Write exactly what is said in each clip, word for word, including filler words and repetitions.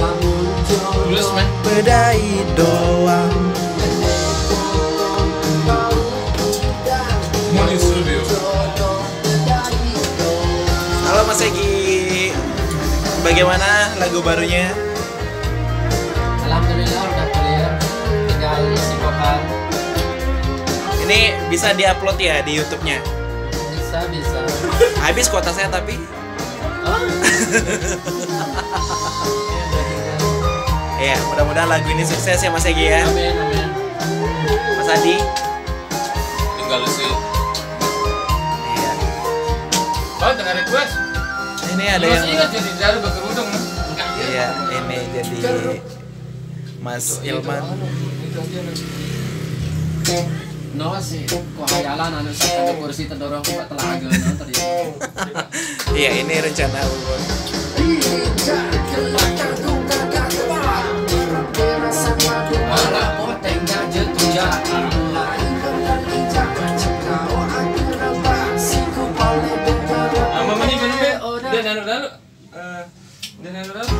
Tulus mah bedai doang. mau di studio. Halo Mas Egi, bagaimana lagu barunya? Alhamdulillah udah clear, tinggal isi vokal. Ini bisa diupload ya di YouTube-nya? Bisa bisa. Habis kuota saya tapi. Oh. Ya, mudah-mudahan lagu ini sukses ya Mas Egi ya. Amin amin. Mas Adi. Tinggal sih. Iya. Oh, tengah request. Ini ada Masih yang ingat jadi jaru berkerudung. iya, ini jadi Mas Ilman. No sih, kok hayalan anu sakit kursi terdorong ke telaga non tadi. Iya, ini rencana ulun. Alah poteng gadget tuja. Ama mani minum deh. Dan anu lalu. Eh, dan anu lalu.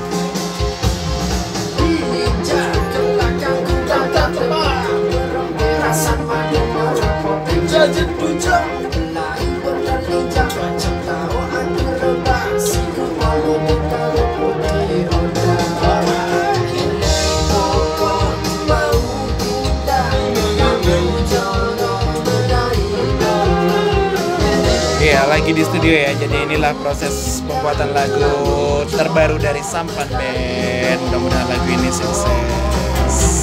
Iya, lagi di studio ya. Jadi inilah proses pembuatan lagu terbaru dari Sampan Band. Mudah-mudahan lagu ini sukses.